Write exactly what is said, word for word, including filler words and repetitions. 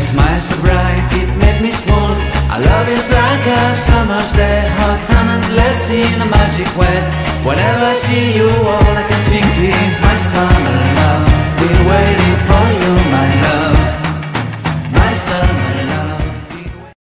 smile so bright, it made me swoon. Our love is like a summer's day, hot and endless in a magic way. Whenever I see you, all I can think is my summer love.